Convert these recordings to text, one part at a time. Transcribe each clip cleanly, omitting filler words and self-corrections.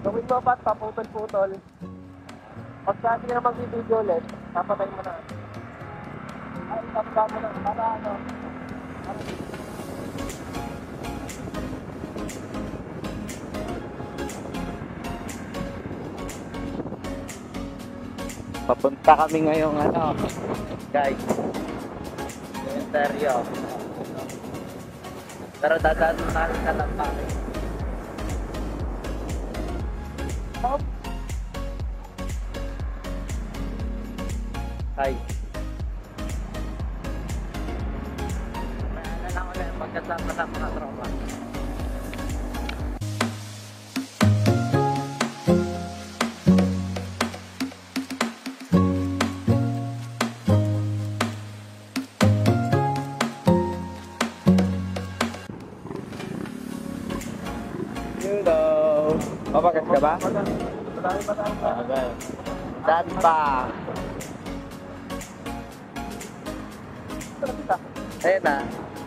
Gawin mo ba't paputol-putol. Pagka hindi na mag-video ulit, papatay mo na. Ay, tapos mo na. Para ano? Papunta kami ngayong ano, guys. Cemetery. Pero dadaan natin na lang kami. Hi. Kaya na lang ulit pagkasama ng mga tropa. Hello. Papakas ka ba? Okay. Daan pa. Ayun na.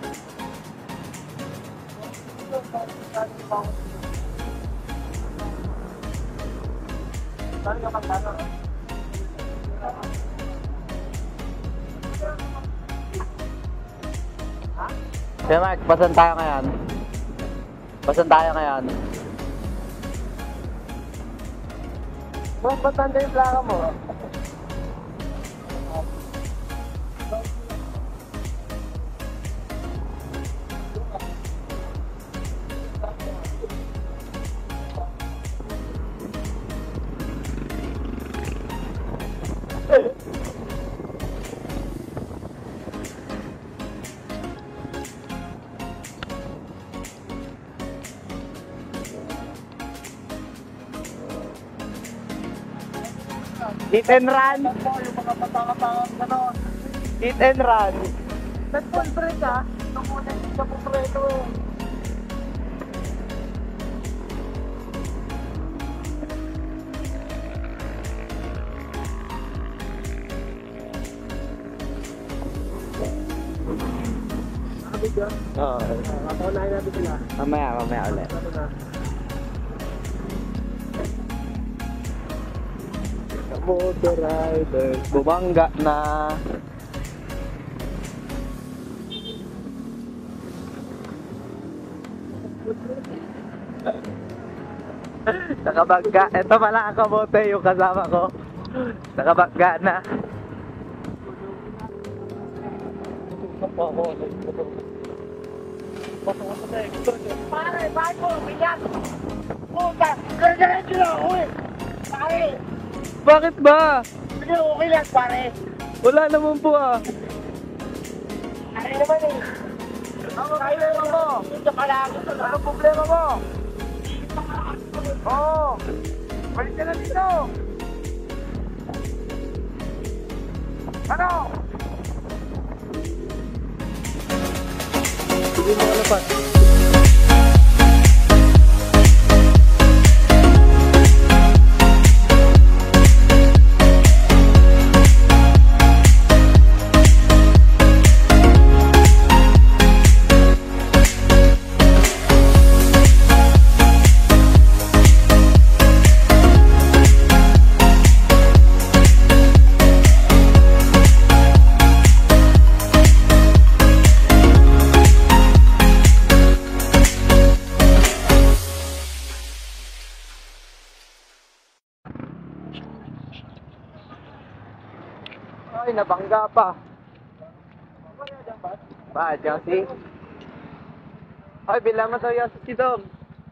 Kaya Mark, pasan tayo ngayon? Pasan tayo ngayon? Ba't tanda yung plaka mo? Hit and run! Yung mga patanga-tangang gano'n. Hit and run! Nag-full break ah. Ito muna yung sa pupreto eh. Nakabig yun? Oo. Kapaunahin natin sila. Mamaya ulit. Ano na? Motor rider, bumangga na. Nakabangga. Ito pala ang kamote yung kasama ko. Nakabangga na. Pare, bakit mo? Biyak! Puta! Gagawin nyo! Uy! Pare! Bakit ba? Sige, okay lang, pare. Wala naman po ah. Pare naman eh. Ano problema mo? Ito ka lang. Ano problema mo? Oo. Balik ka na dito. Ano? Sige mo alapat. Ay, nabangga pa. Ba, Josie? Ay, bilang mo daw yung si Dom.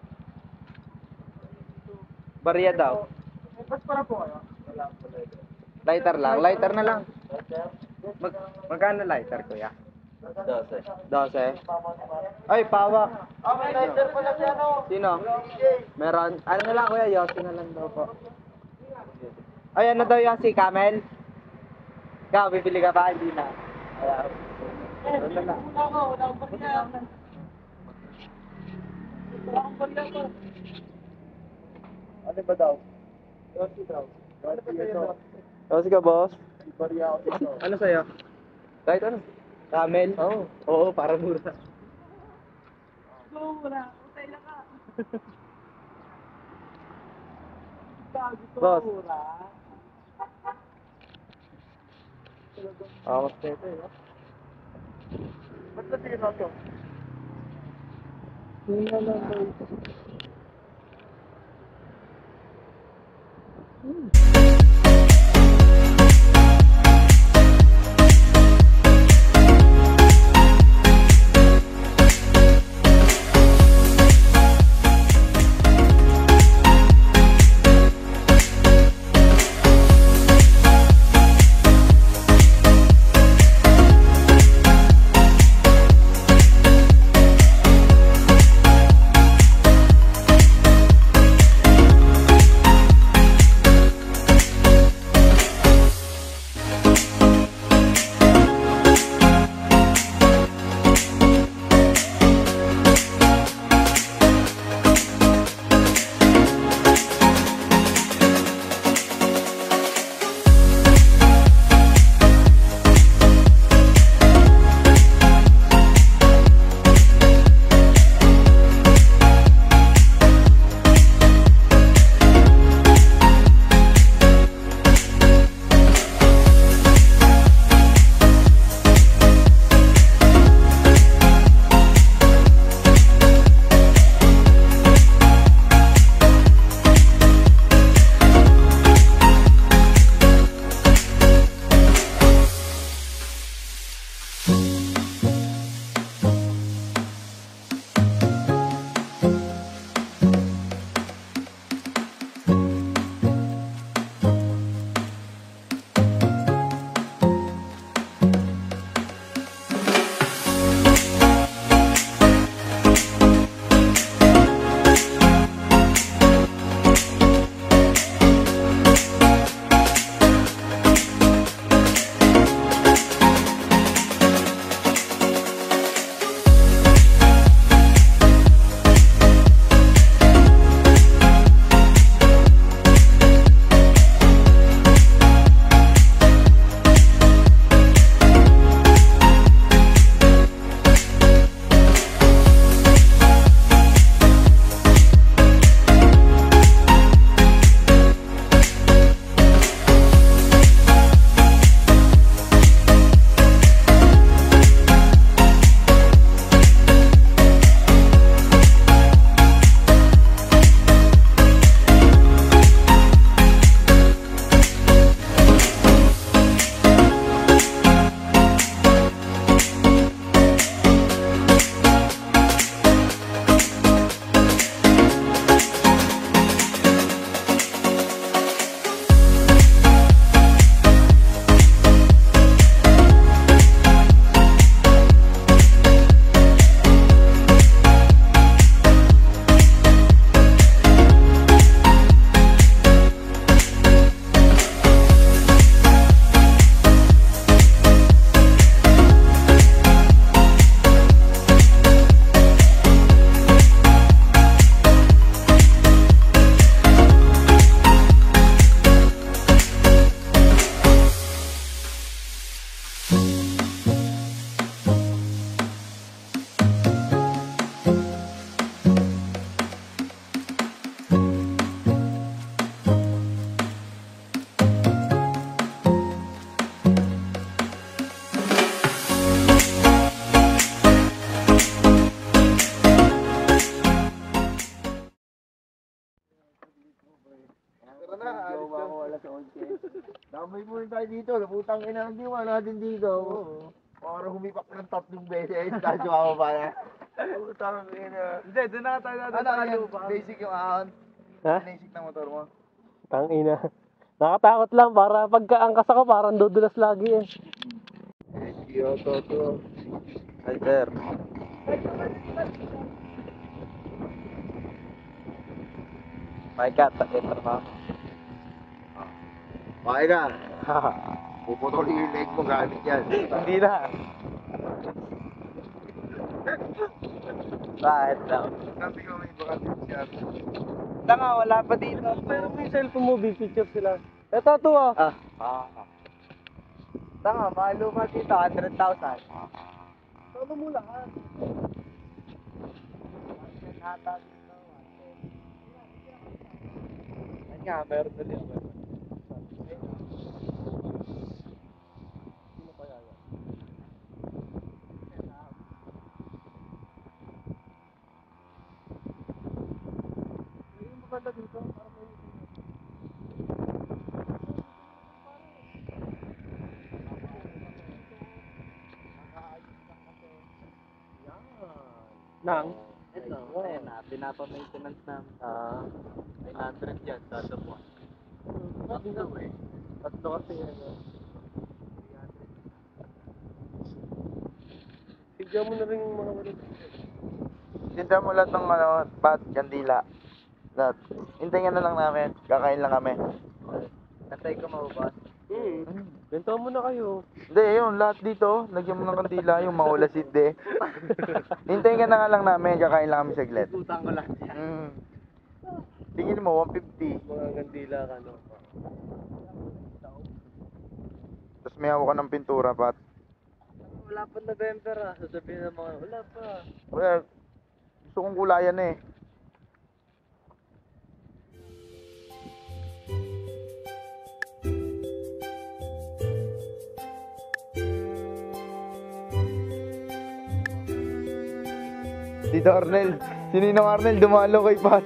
Barya daw. Ba't para po kayo? Lighter lang. Lighter na lang. Magkano lighter, kuya? 12. Ay, pawak. Okay, lighter pa lang yan o. Sino? Meron. Ano na lang, kuya? Yossi na lang daw po. Ay, ano daw yung si Camel? Ikaw, bibili ka ba? Hindi na. Ano na lang. Wala akong barya. Wala akong barya ko. Ano ba daw? Yossi daw. Ano ba sa'yo? Yossi ka, boss? Barya ako dito. Ano sa'yo? Kahit ano? Camel? Oo. Oo, para mura. Go, wala. Utay lang ka. Boss. Ako nito eh. Ba't nasira to? Hindi na lang boy. Damay mo rin tayo dito. Naputang ina ng diwa natin dito. Oo. Para humipak ng 3 beses. Dahil ako pa na. Putang ina. Hindi, doon na tayo natin. Ano yan? Basic yung ahon? Ha? Basic ng motor mo? Tangina. Nakatakot lang para pagkaangkas ako parang dudulas lagi eh. Kyoto to. Hi sir. My God, ito pa. Okay na. Puputol yung leg mo gamit yan. Hindi na. Bakit daw? Sabi ko may baka siya. Tanga, wala pa dito. Pero may cellphone mo, big picture sila. Ito, ito ah. Tanga, maluma dito, 100,000. Solo mo lahat. nga, meron na rin. Nang? Ito, ayan na, pinapa-maintenance namin. 900 yan, sada buwan. Tatlo eh. Tatlo kasi yan. Sigyan mo na rin yung mga wala. Tinda mo lahat ng ano, pat, kandila. Lahat. Hintayin na lang namin. Kakain lang kami. Natay ko maubos. Bento mo na kayo. Hindi, yun, lahat dito. Lagyan mo ng kandila, yung mga ulasid de. Hintayin ka na nga lang namin. Kakain lang kami saglit. Utang ko lang yan. Tingin mo, 150. Mga gandila ka, no? Tapos may hawak ka ng pintura, pat. Wala pa November ah. Sasabihin ng mga, wala pa. Well, gusto kong kulayan eh. Tito Arnel, sininong Arnel dumalo kay Pat.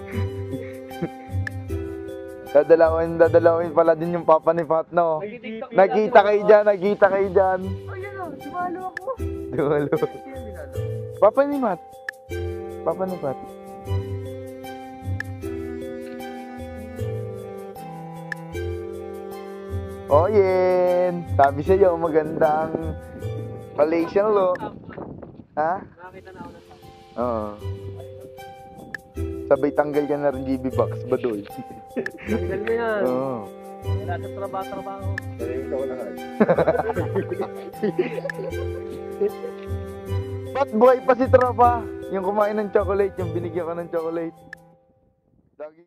Dadalawin pala din yung papa ni Pat, no? Nagkita kayo dyan. Ayun o, sumalo ako. Dumalo. Papa ni Pat. Oh, Yen. Sabi sa'yo, magandang Malaysian look. Ha? Nakakita na ako ng Oo. Sabay tanggal ka na rin GB box, badoy. Tanggal mo yan. Oo. wala sa trabaho. Sabi ko na Ba't buhay pa si Tropa? Yung kumain ng chocolate, yung binigyan ka ng chocolate. Lagi.